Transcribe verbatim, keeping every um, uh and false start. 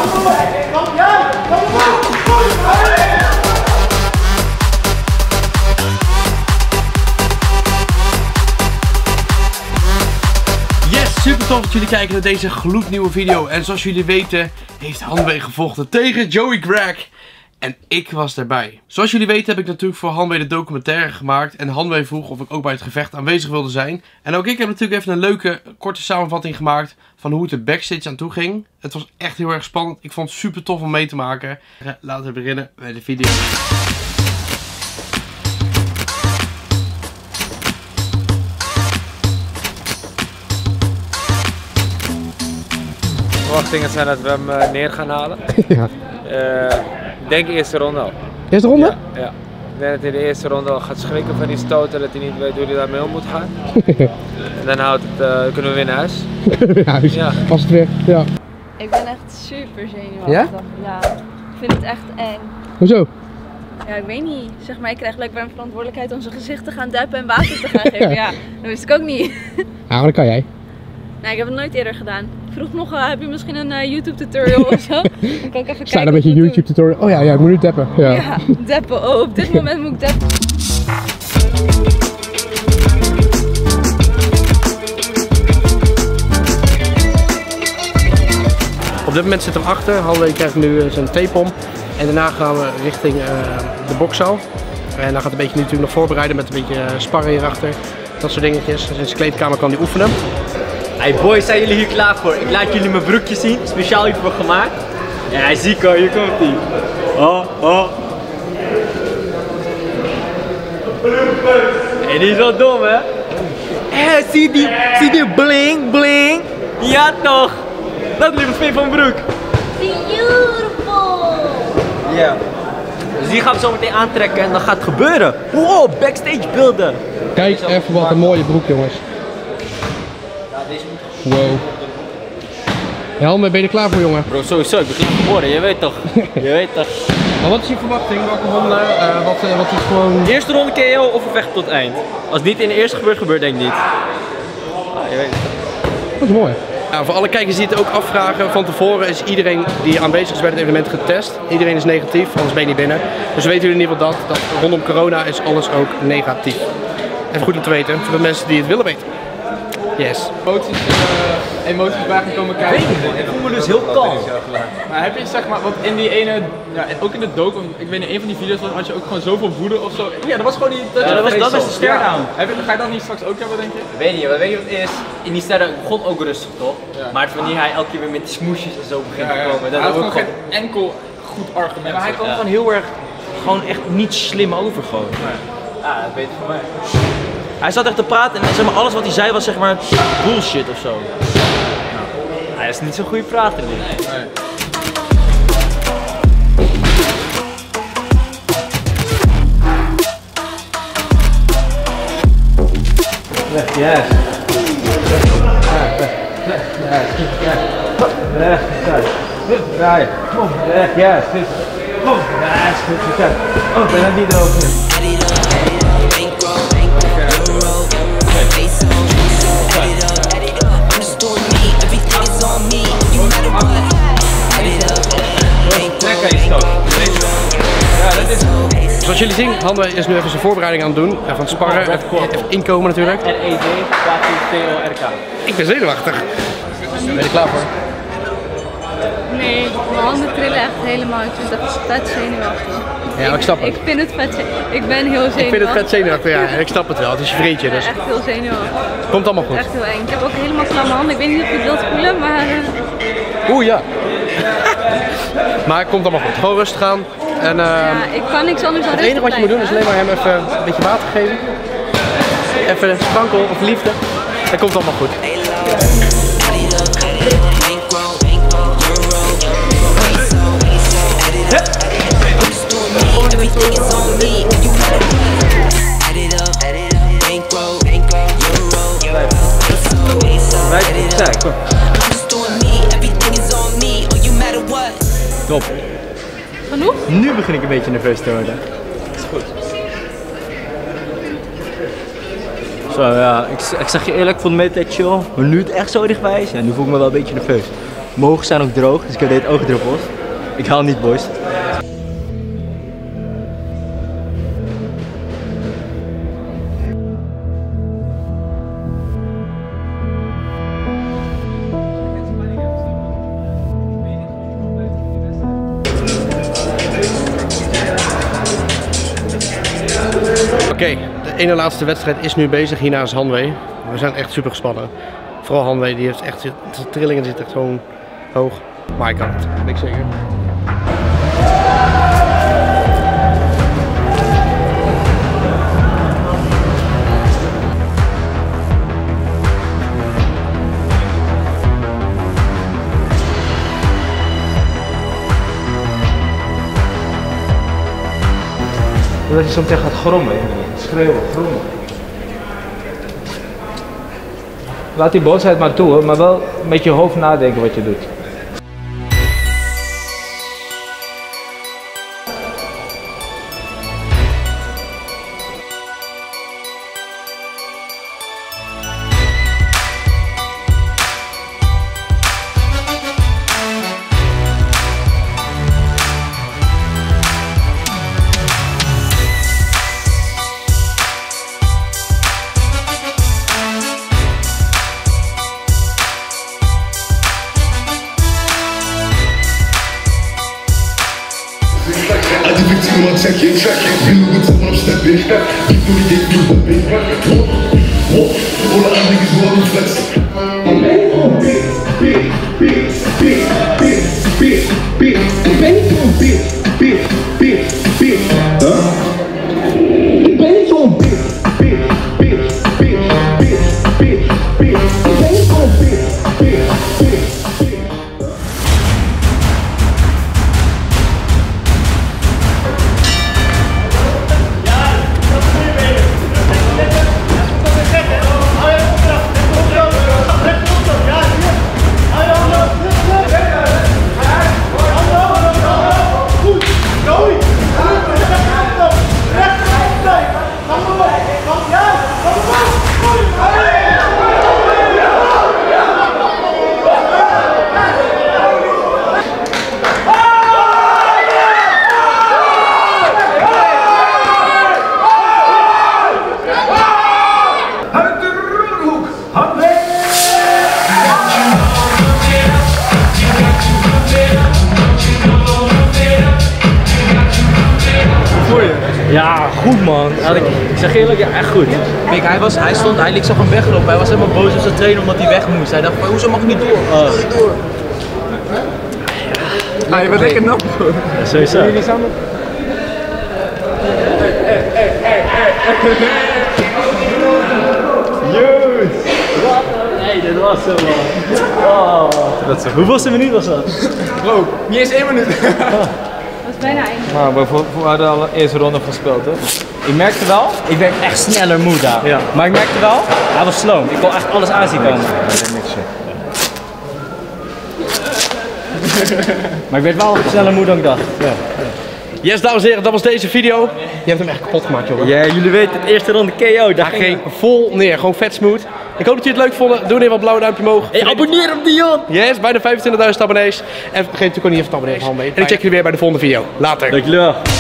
Super tof dat jullie kijken naar deze gloednieuwe video. En zoals jullie weten heeft Hanwee gevochten tegen Joey Greg. En ik was daarbij. Zoals jullie weten heb ik natuurlijk voor Hanwee de documentaire gemaakt. En Hanwee vroeg of ik ook bij het gevecht aanwezig wilde zijn. En ook ik heb natuurlijk even een leuke korte samenvatting gemaakt van hoe het er backstage aan toe ging. Het was echt heel erg spannend. Ik vond het super tof om mee te maken. Laten we beginnen met de video. De verwachtingen zijn dat we hem uh, neer gaan halen. Ja. Uh, ik denk eerste ronde al. Eerste ronde? Ja, ja. Ik denk dat hij de eerste ronde al gaat schrikken van die stoten, dat hij niet weet hoe hij daarmee om moet gaan. En dan houdt het, uh, kunnen we weer naar huis. Weer naar huis, ja. Pas het weer, ja. Ik ben echt super zenuwachtig. Ja? Ja, ik vind het echt eng. Hoezo? Ja, ik weet niet. Zeg maar, ik krijg blijkbaar een verantwoordelijkheid om zijn gezicht te gaan duipen en water te gaan geven. Ja, dat wist ik ook niet. Ja, maar dat kan jij. Nee, ik heb het nooit eerder gedaan. Ik vroeg nog, uh, heb je misschien een uh, YouTube tutorial of zo? Dan kan ik even kijken. Sta dan met je YouTube tutorial. Oh ja, ja, ik moet nu tappen. Ja, ja deppen. Oh, op dit moment moet ik deppen. Op dit moment zitten we achter. Hanwee krijgt nu uh, zijn tape-om. En daarna gaan we richting uh, de bokszaal. En dan gaat een beetje nu natuurlijk nog voorbereiden met een beetje uh, sparren hierachter. Dat soort dingetjes. Dus in zijn kleedkamer kan hij oefenen. Hey boys, zijn jullie hier klaar voor? Ik laat jullie mijn broekje zien, speciaal hiervoor gemaakt. Ja, Zico, hier komt hij. Oh, oh. Hey, die is wel dom, hè? Hé, hey, zie die, zie die bling, bling? Ja toch? Dat ligt veel van mijn broek. Beautiful! Ja. Dus die gaan we zo meteen aantrekken en dan gaat het gebeuren. Wow, backstage beelden. Kijk even wat een mooie broek, jongens. Wow. Hanwee, ben je er klaar voor, jongen? Bro, sowieso, ik ben klaar voor worden, je weet toch. Je weet toch. Maar wat is je verwachting? Welke ronde? Uh, wat, uh, wat is gewoon... Eerste ronde K O of we vechten tot het eind. Als het niet in de eerste gebeurt, gebeurt denk ik niet. Ah, je weet het. Dat is mooi. Nou, voor alle kijkers die het ook afvragen, van tevoren is iedereen die aanwezig is bij het evenement getest. Iedereen is negatief, anders ben je niet binnen. Dus weten jullie in ieder geval dat, dat rondom corona is alles ook negatief. Even goed om te weten, voor de mensen die het willen weten. Yes. Emoties, uh, emoties waar gaan komen kijken. Ik weet niet, ik voel me dus heel kalm. Maar heb je zeg maar, want in die ene, ja, ook in de docu, ik weet in een van die video's had je ook gewoon zoveel woede of zo. Ja, dat was gewoon niet. Dat, ja, dat, was, dat is de stare-down. Ja. Ga je dat niet straks ook hebben, denk je? Ik weet niet, maar weet je wat het is? In die stare-down begon ook rustig toch? Ja. Maar het wanneer hij elke keer weer met die smoesjes en zo begint ja, ja. te komen. Dat hij had ook gewoon geen enkel goed argument. Ja, maar hij kwam ja. gewoon heel erg, gewoon echt niet slim over gewoon. Ja, ja dat weet je van mij. Hij zat echt te praten en zeg maar, alles wat hij zei was zeg maar bullshit of zo. Nou, hij is niet zo'n goede prater nu. Nee. Yes. Yes. Kom, yes. Kom, yes. Oh, ben dat niet over. Zoals jullie zien, Hanwee is nu even zijn voorbereiding aan het doen. Even aan het sparren, even, even inkomen natuurlijk. R E D, T O R K. Ik ben zenuwachtig. Ben je er klaar voor? Nee, mijn handen trillen echt helemaal. Ik vind dat vet zenuwachtig. Ja, ik snap het. Ik vind het vet zenuwachtig. Ik ben heel zenuwachtig. Ik vind het vet zenuwachtig, ja. Ik snap het wel. Het is je vriendje, dus. Echt heel zenuwachtig. Komt allemaal goed. Echt heel eng. Ik heb ook helemaal klamme handen. Ik weet niet of je het wilt voelen, maar... Oeh, ja. Maar het komt allemaal goed. Gewoon rustig aan. En, uh, ja, ik kan niks anders dan het enige wat je moet doen is alleen maar hem even een beetje water geven. Even een sprankel of liefde. Dat komt allemaal goed. Top. Genoeg? Nu begin ik een beetje nerveus te worden. Dat is goed. Zo ja, ik, ik zeg je eerlijk, ik vond de meditatie chill. Maar nu het echt zo dichtbij is, ja, nu voel ik me wel een beetje nerveus. Mijn ogen zijn ook droog, dus ik heb dit oogdruppels. Ik haal niet, boys. Oké, okay, de ene laatste wedstrijd is nu bezig. Hierna is Hanwee. We zijn echt super gespannen. Vooral Hanwee, die heeft echt, de trillingen zitten echt gewoon hoog. Maar hij kan het, weet ik zeker. Dat je soms echt gaat grommen, schreeuwen, grommen. Laat die boosheid maar toe, maar wel met je hoofd nadenken wat je doet. Check it, check it, feel what's up when I'm stepping. Keep doing it, do the big walk, walk. All the other niggas who are flexing. Big, big, big, big, big, big, big, big, big, big, big, big, huh? Ben zo'n big, big, big, big, big, big, big, ben zo'n big, big, big, big. Ja, goed man. Ik zeg eerlijk, ja, echt goed. Kijk, hij, was, hij stond, hij liep zo van weglopen. Hij was helemaal boos op zijn trainer omdat hij weg moest. Hij dacht, hoezo mag ik niet door? Hoezo mag ik niet door? Ja, je bent lekker nat. Ja, sowieso. Jullie samen? Jeus! Nee, dit was zo man. Oh. Dat is hoeveelste minuut was dat? Bro, niet eens één minuut. Dat is bijna één. Maar we, we hadden al een eerste ronde gespeeld, hè? Ik merkte wel, ik werd echt sneller moe daar. Ja. Maar ik merkte wel, hij was slow. Ik kon echt alles aanzien komen. Maar ik werd wel sneller moe dan ik dacht. Ja. Yes, dames en heren, dat was deze video. Je hebt hem echt kapot gemaakt, jongen. Ja, jullie weten het eerste ronde K O. Daar Hij ging vol neer, gewoon vet smooth. Ik hoop dat jullie het leuk vonden. Doe even wat blauwe duimpje omhoog. Hey, abonneer op Dion! Yes, bijna vijfentwintigduizend abonnees. En vergeet natuurlijk ook niet even te abonneren op Hanwee. En ik check jullie weer bij de volgende video. Later. Dankjewel.